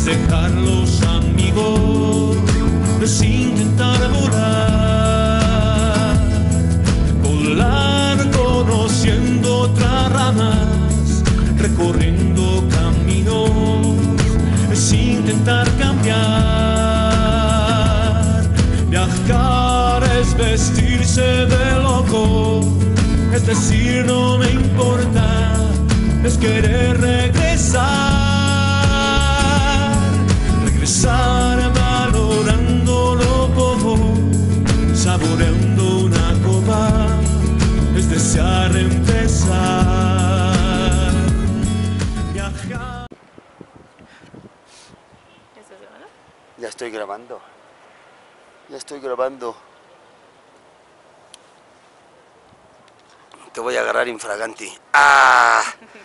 es dejar los amigos, es intentar volar, volar conociendo otras ramas, recorriendo caminos, es intentar cambiar. Viajar es vestirse de loco, es decir no me importa, es querer regresar valorando lo poco, saboreando una copa, es desear empezar. Viajar. ¿Estás grabando? Ya estoy grabando. Ya estoy grabando. Te voy a agarrar infraganti. ¡Ah!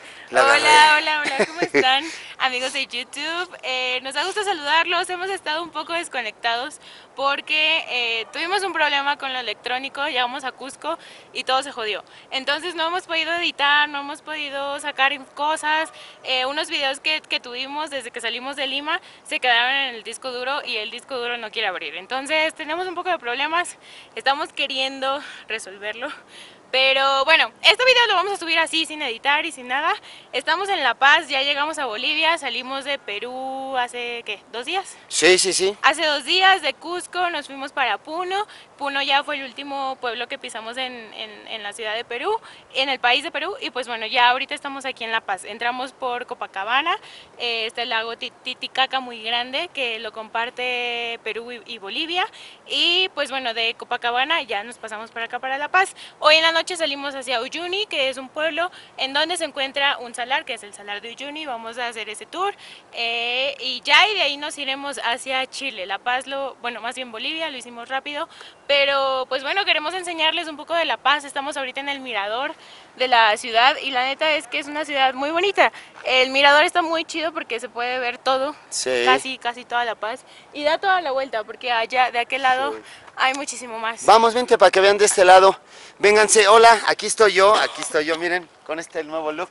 Hola, ¿cómo están? Amigos de YouTube, nos da gusto saludarlos. Hemos estado un poco desconectados porque tuvimos un problema con lo electrónico, llegamos a Cusco y todo se jodió. Entonces no hemos podido editar, no hemos podido sacar cosas. Unos videos que tuvimos desde que salimos de Lima se quedaron en el disco duro y el disco duro no quiere abrir. Entonces tenemos un poco de problemas, estamos queriendo resolverlo. Pero bueno, este video lo vamos a subir así, sin editar y sin nada. Estamos en La Paz, ya llegamos a Bolivia, salimos de Perú hace, ¿qué? ¿2 días? Sí. Hace 2 días de Cusco nos fuimos para Puno. Puno ya fue el último pueblo que pisamos en la ciudad de Perú, en el país de Perú. Y pues bueno, ya ahorita estamos aquí en La Paz. Entramos por Copacabana, está el lago Titicaca muy grande que lo comparte Perú y Bolivia. Y pues bueno, de Copacabana ya nos pasamos para acá, para La Paz. Hoy en la noche salimos hacia Uyuni, que es un pueblo en donde se encuentra un salar, que es el salar de Uyuni. Vamos a hacer ese tour y ya y de ahí nos iremos hacia Chile. La Paz, bueno, más bien Bolivia, lo hicimos rápido, pero pues bueno, queremos enseñarles un poco de La Paz. Estamos ahorita en el mirador de la ciudad y la neta es que es una ciudad muy bonita. El mirador está muy chido porque se puede ver todo, Sí. casi toda La Paz, y da toda la vuelta porque allá, de aquel lado, sí, hay muchísimo más. Vamos, vente para que vean de este lado. Vénganse, hola, aquí estoy yo, miren, con este nuevo look.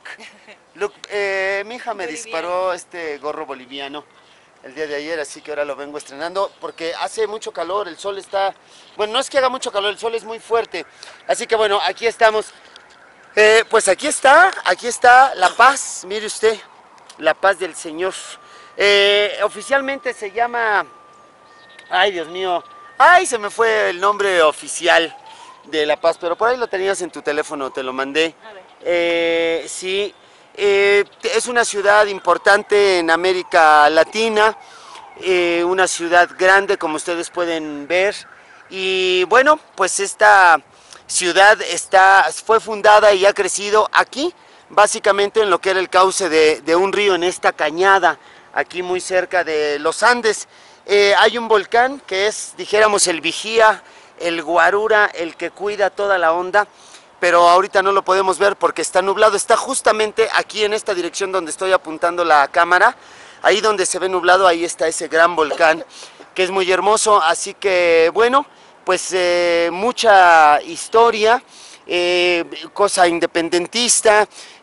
Mi hija me disparó este gorro boliviano el día de ayer, así que ahora lo vengo estrenando porque hace mucho calor, el sol está... Bueno, no es que haga mucho calor, el sol es muy fuerte. Así que bueno, aquí estamos. Pues aquí está La Paz, mire usted, La Paz del Señor. Oficialmente se llama... Ay, Dios mío, ay, se me fue el nombre oficial de La Paz, pero por ahí lo tenías en tu teléfono, te lo mandé. A ver. Sí, es una ciudad importante en América Latina, una ciudad grande como ustedes pueden ver. Y bueno, pues esta ciudad fue fundada y ha crecido aquí, básicamente en lo que era el cauce de un río, en esta cañada, aquí muy cerca de los Andes. Hay un volcán que es, dijéramos, el vigía, el guarura, el que cuida toda la onda, pero ahorita no lo podemos ver porque está nublado. Está justamente aquí en esta dirección donde estoy apuntando la cámara, ahí donde se ve nublado, ahí está ese gran volcán que es muy hermoso. Así que bueno, pues mucha historia, cosa independentista.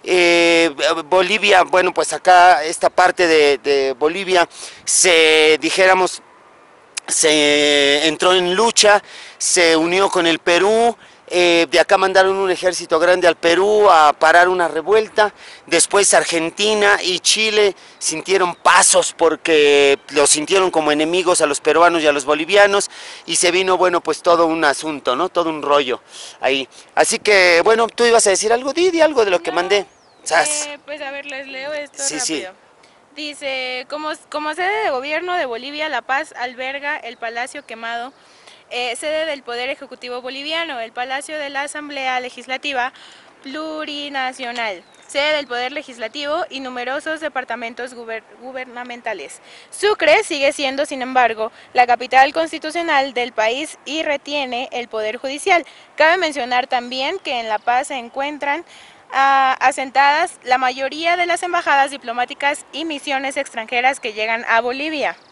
Bolivia, bueno, pues acá esta parte de Bolivia se entró en lucha, se unió con el Perú. De acá mandaron un ejército grande al Perú a parar una revuelta. Después Argentina y Chile sintieron pasos porque los sintieron como enemigos a los peruanos y a los bolivianos, y se vino, bueno, pues todo un asunto, ¿no? Todo un rollo ahí. Así que, bueno, tú ibas a decir algo, Didi, algo de lo que mandé. Pues a ver, les leo esto Sí, rápido. sí. Dice, como sede de gobierno de Bolivia, La Paz alberga el Palacio Quemado, sede del Poder Ejecutivo Boliviano, el Palacio de la Asamblea Legislativa Plurinacional, sede del Poder Legislativo y numerosos departamentos gubernamentales. Sucre sigue siendo, sin embargo, la capital constitucional del país y retiene el Poder Judicial. Cabe mencionar también que en La Paz se encuentran asentadas la mayoría de las embajadas diplomáticas y misiones extranjeras que llegan a Bolivia.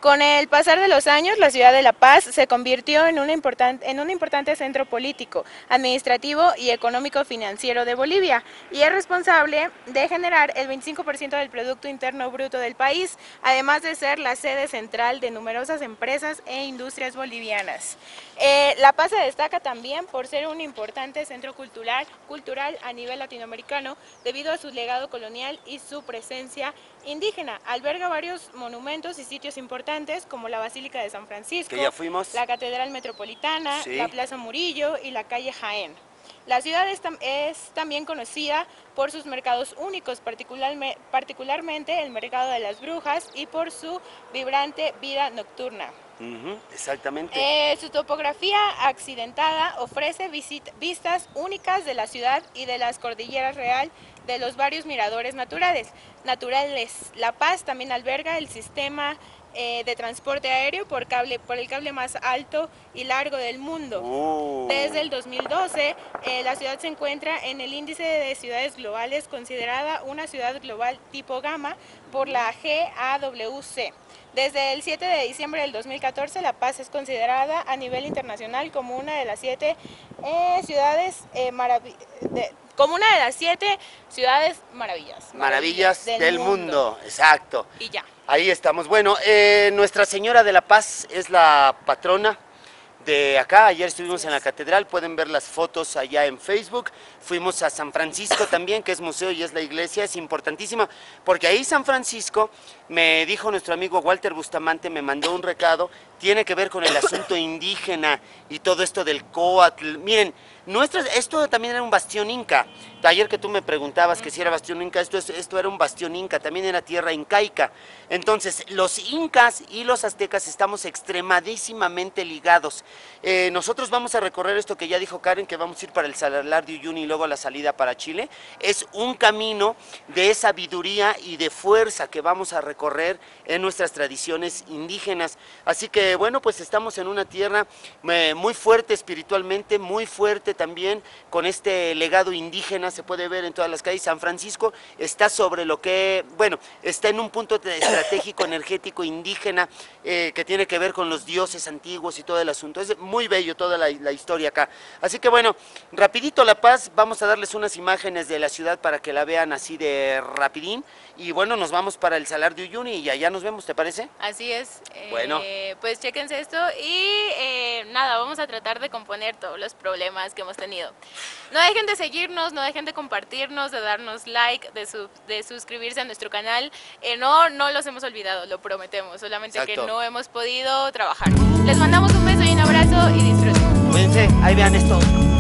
Con el pasar de los años, la ciudad de La Paz se convirtió en un importante centro político, administrativo y económico-financiero de Bolivia, y es responsable de generar el 25% del Producto Interno Bruto del país, además de ser la sede central de numerosas empresas e industrias bolivianas. La Paz se destaca también por ser un importante centro cultural a nivel latinoamericano, debido a su legado colonial y su presencia indígena. Alberga varios monumentos y sitios importantes como la Basílica de San Francisco, que ya fuimos, la Catedral Metropolitana, sí, la Plaza Murillo y la calle Jaén. La ciudad es también conocida por sus mercados únicos, particularmente el Mercado de las Brujas, y por su vibrante vida nocturna. Exactamente. Su topografía accidentada ofrece vistas únicas de la ciudad y de las cordilleras real de los varios miradores naturales. La Paz también alberga el sistema de transporte aéreo por el cable más alto y largo del mundo. Desde el 2012, la ciudad se encuentra en el índice de ciudades globales, considerada una ciudad global tipo Gamma por la GAWC. Desde el 7 de diciembre del 2014, La Paz es considerada a nivel internacional como una de las 7 ciudades maravillas del mundo. Exacto. Y ya. Ahí estamos. Bueno, Nuestra Señora de la Paz es la patrona de acá. Ayer estuvimos en la catedral, pueden ver las fotos allá en Facebook. Fuimos a San Francisco también, que es museo y es la iglesia, es importantísima, porque ahí San Francisco, me dijo nuestro amigo Walter Bustamante, me mandó un recado, tiene que ver con el asunto indígena y todo esto del Coatl. Miren, esto también era un bastión inca. Ayer que tú me preguntabas que si era bastión inca, esto era un bastión inca, también era tierra incaica. Entonces, los incas y los aztecas estamos extremadísimamente ligados. Nosotros vamos a recorrer esto que ya dijo Karen, que vamos a ir para el Salar de Uyuni y luego la salida para Chile. Es un camino de sabiduría y de fuerza que vamos a recorrer en nuestras tradiciones indígenas. Así que, bueno, pues estamos en una tierra muy fuerte espiritualmente, muy fuerte también con este legado indígena, se puede ver en todas las calles. San Francisco está sobre está en un punto estratégico energético indígena que tiene que ver con los dioses antiguos y todo el asunto. Es muy bello toda la historia acá. Así que bueno, rapidito La Paz, vamos a darles unas imágenes de la ciudad para que la vean así de rapidín. Y bueno, nos vamos para el Salar de Uyuni y allá nos vemos, ¿te parece? Así es. Bueno. Pues chéquense esto y nada, vamos a tratar de componer todos los problemas que hemos tenido. No dejen de seguirnos, no dejen de compartirnos, de darnos like, de suscribirse a nuestro canal. No los hemos olvidado, lo prometemos, solamente Exacto, que no hemos podido trabajar. Les mandamos un beso y un abrazo y disfruten. Cuídense, ahí vean esto.